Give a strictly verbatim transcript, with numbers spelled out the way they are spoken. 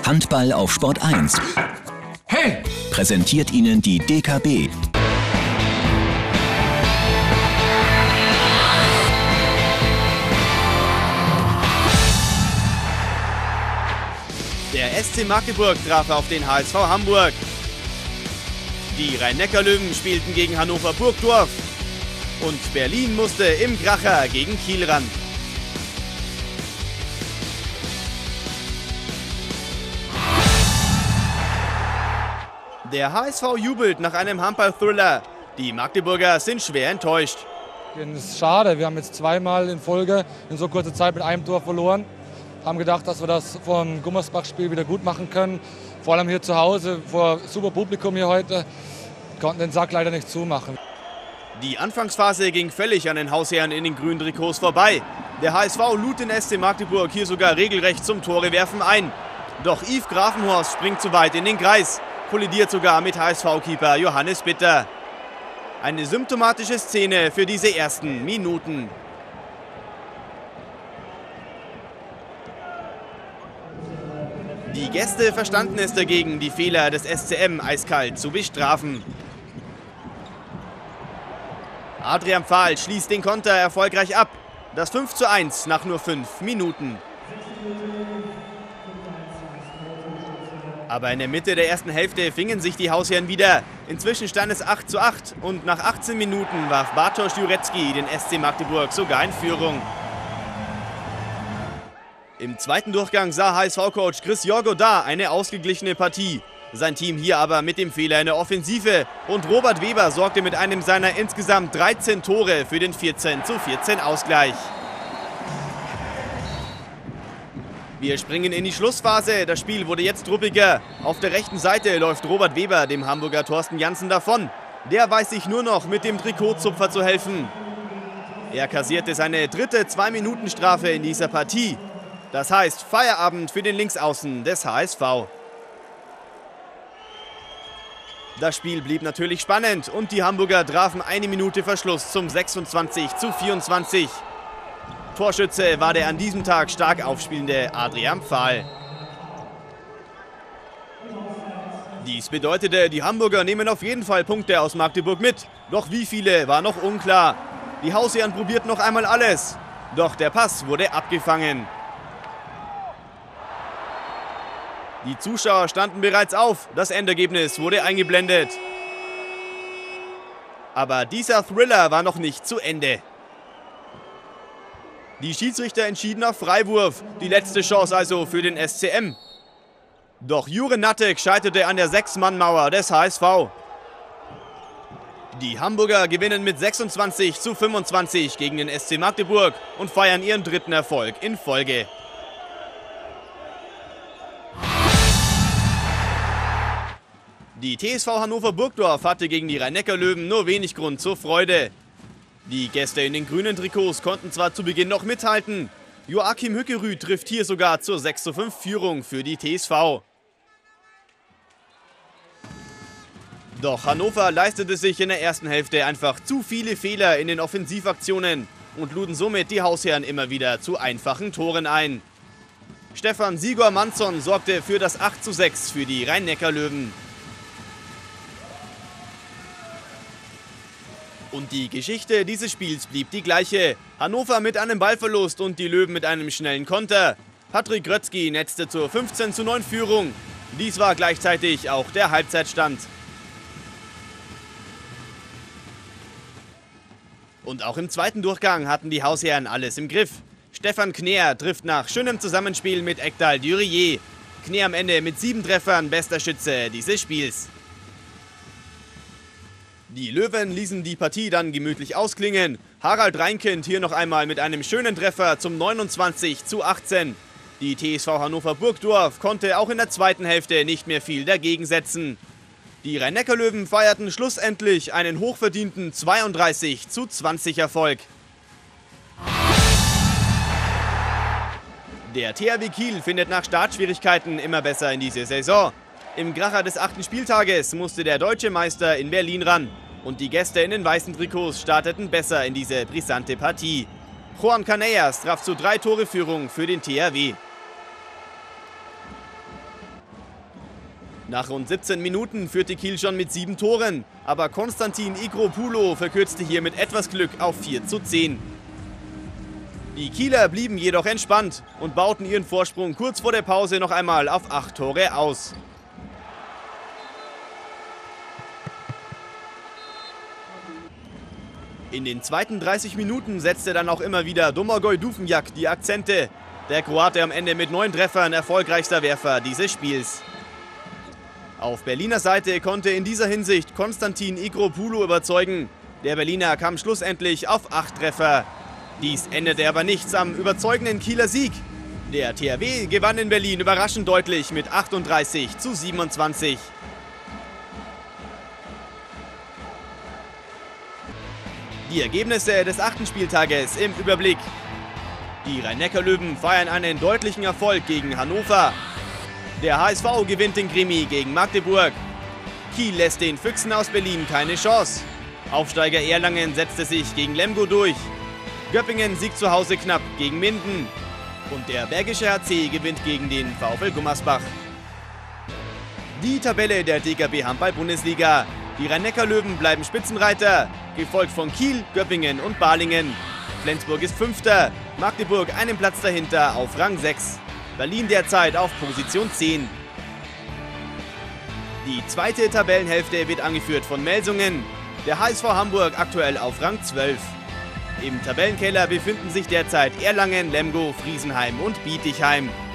Handball auf Sport eins. Hey! Präsentiert Ihnen die D K B. Der S C Magdeburg traf auf den H S V Hamburg. Die Rhein-Neckar-Löwen spielten gegen Hannover Burgdorf. Und Berlin musste im Kracher gegen Kiel ran. Der H S V jubelt nach einem Handball-Thriller. Die Magdeburger sind schwer enttäuscht. Es ist schade, wir haben jetzt zweimal in Folge in so kurzer Zeit mit einem Tor verloren. Haben gedacht, dass wir das vom Gummersbach-Spiel wieder gut machen können. Vor allem hier zu Hause, vor super Publikum hier heute, konnten den Sack leider nicht zumachen. Die Anfangsphase ging völlig an den Hausherren in den grünen Trikots vorbei. Der H S V lud den S C Magdeburg hier sogar regelrecht zum Torewerfen ein. Doch Yves Grafenhorst springt zu weit in den Kreis, kollidiert sogar mit H S V-Keeper Johannes Bitter. Eine symptomatische Szene für diese ersten Minuten. Die Gäste verstanden es dagegen, die Fehler des S C M eiskalt zu bestrafen. Adrian Pfahl schließt den Konter erfolgreich ab. Das fünf zu eins nach nur fünf Minuten. Aber in der Mitte der ersten Hälfte fingen sich die Hausherren wieder. Inzwischen stand es acht zu acht und nach achtzehn Minuten warf Bartosz Jurecki den S C Magdeburg sogar in Führung. Im zweiten Durchgang sah H S V-Coach Chris Jorgodar eine ausgeglichene Partie. Sein Team hier aber mit dem Fehler in der Offensive. Und Robert Weber sorgte mit einem seiner insgesamt dreizehn Tore für den vierzehn zu vierzehn Ausgleich. Wir springen in die Schlussphase. Das Spiel wurde jetzt ruppiger. Auf der rechten Seite läuft Robert Weber dem Hamburger Thorsten Janssen davon. Der weiß sich nur noch mit dem Trikotzupfer zu helfen. Er kassierte seine dritte zwei-Minuten-Strafe in dieser Partie. Das heißt Feierabend für den Linksaußen des H S V. Das Spiel blieb natürlich spannend und die Hamburger trafen eine Minute Verschluss zum sechsundzwanzig zu vierundzwanzig. Torschütze war der an diesem Tag stark aufspielende Adrian Pfahl. Dies bedeutete, die Hamburger nehmen auf jeden Fall Punkte aus Magdeburg mit. Doch wie viele war noch unklar. Die Hausherren probierten noch einmal alles. Doch der Pass wurde abgefangen. Die Zuschauer standen bereits auf. Das Endergebnis wurde eingeblendet. Aber dieser Thriller war noch nicht zu Ende. Die Schiedsrichter entschieden auf Freiwurf. Die letzte Chance also für den S C M. Doch Jure Nattek scheiterte an der Sechs-Mann-Mauer des H S V. Die Hamburger gewinnen mit sechsundzwanzig zu fünfundzwanzig gegen den S C Magdeburg und feiern ihren dritten Erfolg in Folge. Die T S V Hannover Burgdorf hatte gegen die Rhein-Neckar-Löwen nur wenig Grund zur Freude. Die Gäste in den grünen Trikots konnten zwar zu Beginn noch mithalten. Joachim Hückerüth trifft hier sogar zur sechs zu fünf Führung für die T S V. Doch Hannover leistete sich in der ersten Hälfte einfach zu viele Fehler in den Offensivaktionen und luden somit die Hausherren immer wieder zu einfachen Toren ein. Stefan Sigor Manson sorgte für das acht zu sechs für die Rhein-Neckar-Löwen. Und die Geschichte dieses Spiels blieb die gleiche. Hannover mit einem Ballverlust und die Löwen mit einem schnellen Konter. Patrick Grötzky netzte zur fünfzehn zu neun Führung. Dies war gleichzeitig auch der Halbzeitstand. Und auch im zweiten Durchgang hatten die Hausherren alles im Griff. Stefan Kneer trifft nach schönem Zusammenspiel mit Ekdal Durier. Kneer am Ende mit sieben Treffern bester Schütze dieses Spiels. Die Löwen ließen die Partie dann gemütlich ausklingen. Harald Reinkind hier noch einmal mit einem schönen Treffer zum neunundzwanzig zu achtzehn. Die T S V Hannover Burgdorf konnte auch in der zweiten Hälfte nicht mehr viel dagegen setzen. Die Rhein-Neckar-Löwen feierten schlussendlich einen hochverdienten zweiunddreißig zu zwanzig Erfolg. Der T H W Kiel findet nach Startschwierigkeiten immer besser in diese Saison. Im Kracher des achten Spieltages musste der deutsche Meister in Berlin ran. Und die Gäste in den weißen Trikots starteten besser in diese brisante Partie. Juan Canellas traf zu drei Tore Führung für den T H W. Nach rund siebzehn Minuten führte Kiel schon mit sieben Toren, aber Konstantin Igropulo verkürzte hier mit etwas Glück auf vier zu zehn. Die Kieler blieben jedoch entspannt und bauten ihren Vorsprung kurz vor der Pause noch einmal auf acht Tore aus. In den zweiten dreißig Minuten setzte dann auch immer wieder Domagoj Duvnjak die Akzente. Der Kroate am Ende mit neun Treffern erfolgreichster Werfer dieses Spiels. Auf Berliner Seite konnte in dieser Hinsicht Konstantin Igropulo überzeugen. Der Berliner kam schlussendlich auf acht Treffer. Dies änderte aber nichts am überzeugenden Kieler Sieg. Der T H W gewann in Berlin überraschend deutlich mit achtunddreißig zu siebenundzwanzig. Die Ergebnisse des achten Spieltages im Überblick. Die Rhein-Neckar-Löwen feiern einen deutlichen Erfolg gegen Hannover. Der H S V gewinnt den Krimi gegen Magdeburg. Kiel lässt den Füchsen aus Berlin keine Chance. Aufsteiger Erlangen setzte sich gegen Lemgo durch. Göppingen siegt zu Hause knapp gegen Minden. Und der Bergische H C gewinnt gegen den VfL Gummersbach. Die Tabelle der D K B Handball-Bundesliga. Die Rhein-Neckar-Löwen bleiben Spitzenreiter, gefolgt von Kiel, Göppingen und Balingen. Flensburg ist Fünfter, Magdeburg einen Platz dahinter auf Rang sechs. Berlin derzeit auf Position zehn. Die zweite Tabellenhälfte wird angeführt von Melsungen. Der H S V Hamburg aktuell auf Rang zwölf. Im Tabellenkeller befinden sich derzeit Erlangen, Lemgo, Friesenheim und Bietigheim.